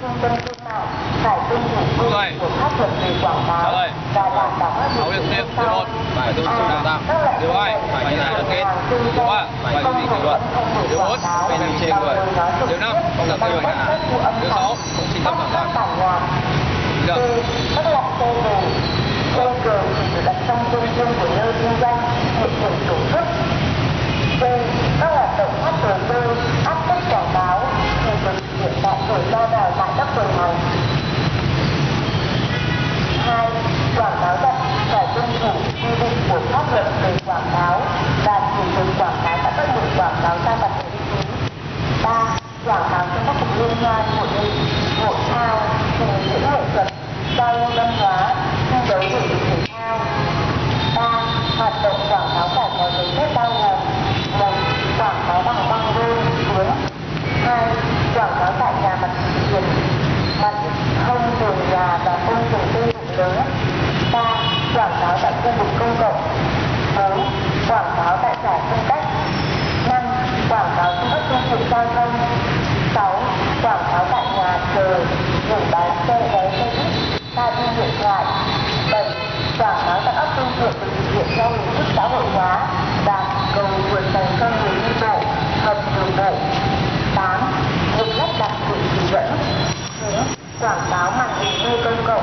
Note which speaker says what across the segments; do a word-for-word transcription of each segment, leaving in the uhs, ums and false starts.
Speaker 1: trung tâm thương mại phải tuân thủ quy định của pháp luật về quảng cáo và đảm bảo các điều kiện sau.
Speaker 2: Điều một, phải tuân thủ đào tạo. Điều hai, phải ghi lại cam kết. Điều ba, phải duy trì kỷ luật. Điều bốn, không được chê người. Điều năm, không được gây hoài ngã. Điều sáu, không xin tập bản nhạc.
Speaker 1: Các loại xe đồ, xe cờ chỉ được đặt trong khuôn viên của nơi kinh doanh, địa điểm tổ chức. D. Các hoạt động phát tờ rơi, áp suất quảng cáo thì được thực hiện tại cửa ra vào tại các quầy hàng. Hai. Quảng cáo đặt phải tuân thủ quy định của pháp luật về quảng cáo và sử dụng quảng cáo tại các điểm quảng cáo ra mặt miễn phí. Ba. Quảng cáo trong các cuộc liên hoan, hội nghị, hội thao, trình diễn nghệ thuật, giao lưu văn hóa, thi đấu thể dục thể thao. Ba. Hoạt động quảng cáo phải có giấy phép bao gồm: một. Quảng cáo bằng băng rôn tuyến. Hai. Quảng cáo tại nhà mặt tiền, mặt không tường nhà và công trình xây dựng lớn. Ba. Quảng cáo tại khu vực công cộng. Bốn. Quảng cáo tại giải phân cách. Năm. Quảng cáo trên các phương tiện giao thông. Sáu. Quảng cáo tại nhà chờ, gửi bán xe vé xe buýt, cabin điện thoại. Bảy. Quảng cáo tại các phương tiện được thực hiện theo hình thức xã hội hóa và cầu vượt dành cho người đi bộ, hầm đường bộ. Tám. Việc lắp đặt biển chỉ dẫn. Chín. Quảng cáo màn hình nơi công cộng.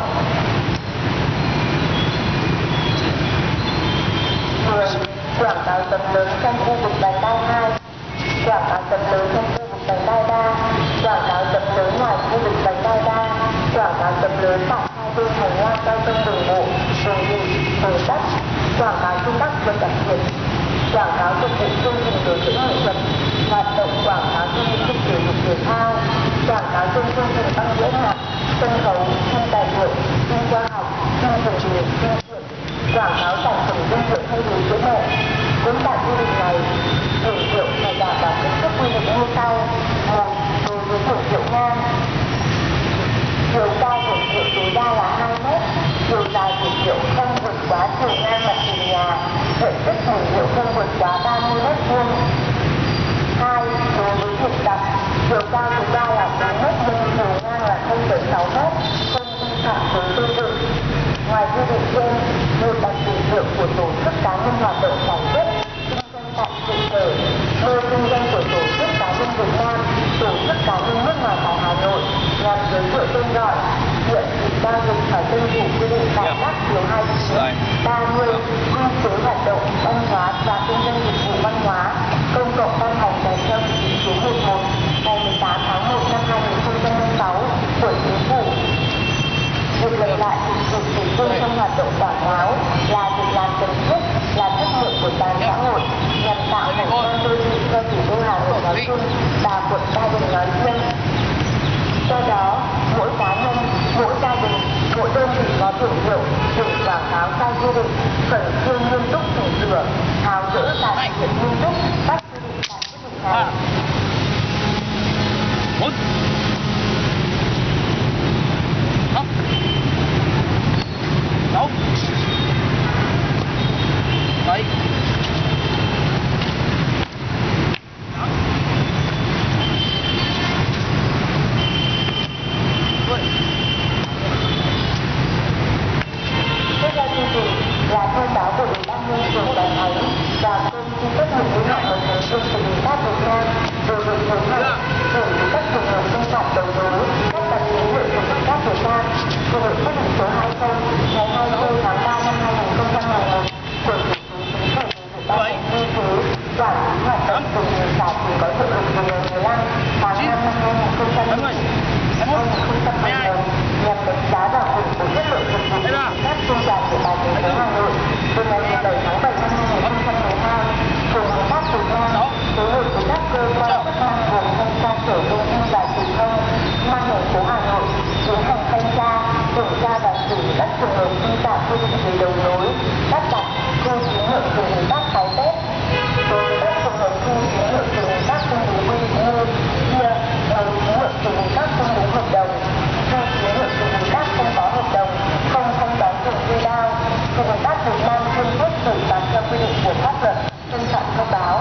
Speaker 1: Mười. Quảng cáo tấm lớn trong khu vực vành đai hai. Quảng cáo tấm lớn trong khu vực vành đai ba. Quảng cáo tấm lớn ngoài khu vực vành đai ba. Quảng cáo tấm lớn tại hai bên hành lang giao thông đường bộ, đường thủy, đường sắt. Quảng cáo trên các vật đặc biệt. Quảng cáo phục vụ chương trình biểu diễn nghệ thuật, hoạt động quảng cáo trên lĩnh vực thể dục thể thao, quảng cáo trên chương trình băng diễn nhạc, sân khấu, phim tài liệu, phim khoa học, phim truyền hình, phim truyện, quảng cáo sản phẩm dinh dưỡng hay điều dưỡng mẹ. Cũng tại quy định này, thử rượu phải đảm bảo kích thước quy định như sau: một. Đối với thử rượu ngang, chiều cao của rượu tối đa là hai mét, chiều dài của rượu không vượt quá chiều ngang mặt tiền nhà, diện tích của rượu không vượt quá ba mươi mét vuông. Hai. Đối với rượu đặc, chiều cao tối đa là bốn mét nhưng chiều ngang là không phẩy sáu mét, không vi phạm với xây dựng. Ngoài quy định trên, việc đặt rượu rượu của tổ chức cá nhân hoạt động sản xuất, kinh doanh tại trụ sở, nơi kinh doanh của tổ chức cá nhân Việt Nam, tổ chức cá nhân nước ngoài tại Hà Nội nhằm giới thiệu tên gọi, hiện chỉ giao dịch phải tuân thủ quy định tại các điều hai mươi chín, ba mươi quy chế hoạt động văn hóa và kinh doanh dịch vụ văn hóa công cộng ban hành kèm theo chỉ thị số mười một ngày mười tám tháng một năm hai nghìn không trăm lẻ sáu của Chính phủ. Việc lập lại thủ tục kỷ cương trong hoạt động quảng cáo là việc làm cần thiết, là trách nhiệm của toàn xã hội nhằm tạo cảnh quan đô thị cho thủ đô Hà Nội nói chung và quận Ba Đình nói riêng. Do đó, mỗi cá nhân, mỗi gia đình, mỗi đơn vị có thương hiệu, dừng quảng cáo sai quy định, khẩn trương nghiêm túc chỉnh sửa, tháo gỡ và thực hiện nghiêm túc các quy định tại quyết định này.
Speaker 2: Đâu? Đấy.
Speaker 1: Tiếp theo chương trình là thông báo của Ủy ban nhân dân phường Đại Thắng và công ty trách nhiệm hữu hạn một thành viên Thủy Phát Việt Nam về việc phối hợp xử lý các trường hợp vi phạm đấu nối các tài chính hiệu của Thủy Phát Việt Nam theo quyết định số hai mươi ngày hai mươi tư tháng ba năm hai nghìn không trăm lẻ một của Thủ tướng Chính phủ về việc ban hành quy chế quản lý hoạt động dùng tiền xả thì có hiệu lực từ ngày mười lăm tháng năm năm hai nghìn không trăm lẻ một nhằm đánh giá và củng cố chất lượng dịch vụ các trung đoàn địa bàn thành phố Hà Nội từ ngày mười bảy tháng bảy năm hai nghìn không trăm mười hai. Cùng với các cơ quan phối hợp với các cơ quan chức năng gồm thanh tra sở thông tin và truyền thông, công an thành phố Hà Nội tiến hành thanh tra, kiểm tra và xử lý các trường hợp vi phạm quy định về đấu nối, lắp đặt, thu phí hiệu sử dụng các trái phép. Đối với các trường hợp thu phí hiệu sử dụng các không đúng quy định như chia, đấu phí hiệu sử dụng các không đúng hợp đồng, thu phí hiệu sử dụng các không có hợp đồng, không thanh toán tiền thuê bao, thì Cảnh sát Việt Nam kiên quyết xử phạt theo quy định của pháp luật, trân trọng thông báo.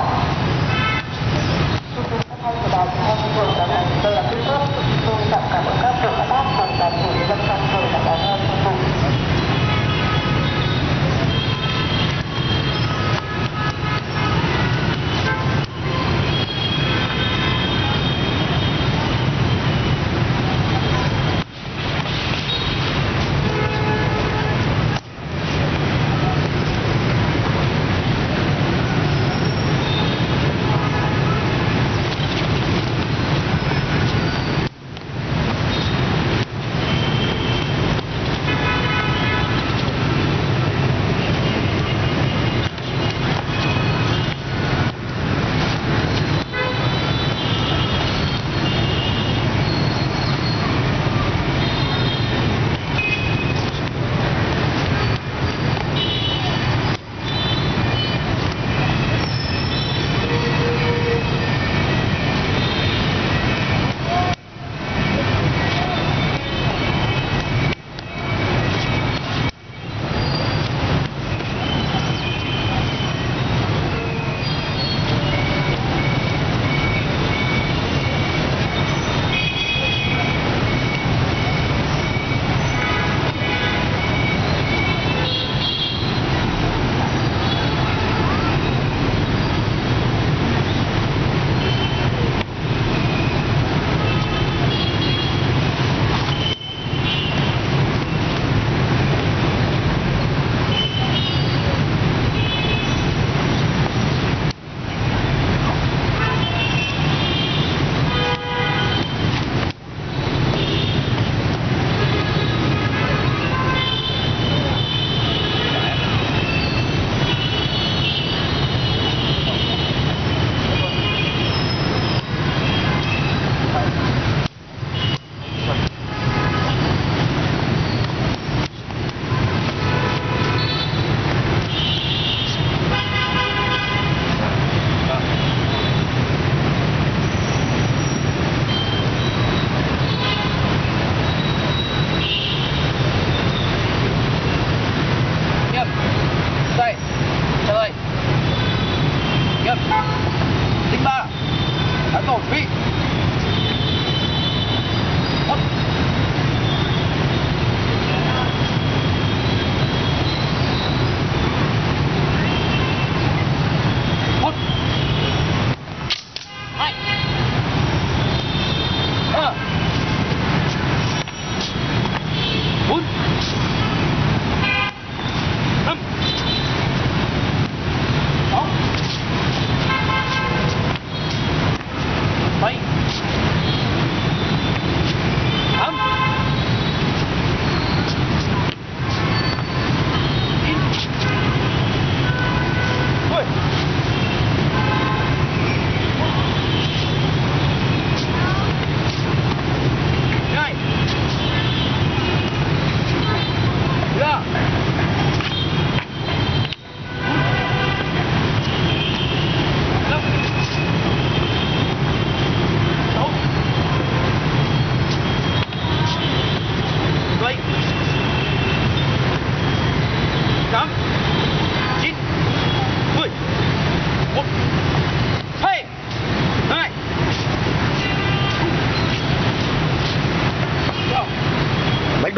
Speaker 1: Chương trình phát thanh của đài truyền thanh Trường Đà Nẵng đây là kết thúc. Xin trọng cảm ơn các bạn.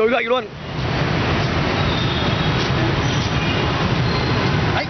Speaker 3: Lùi gậy luôn. Đấy.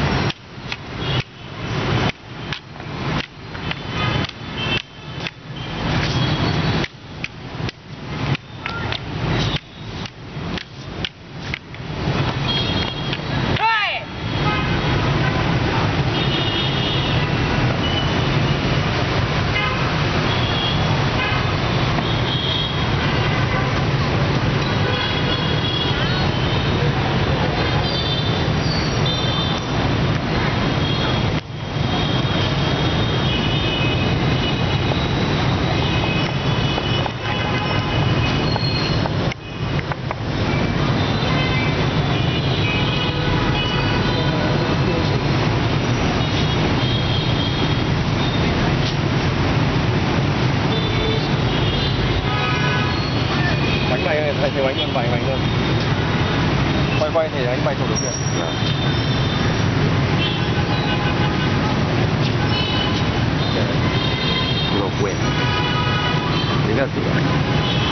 Speaker 3: Thầy thấy bánh vài bánh luôn. Quay quay thì anh bay chụp được kìa. Lột quyền. Đấy là gì ạ?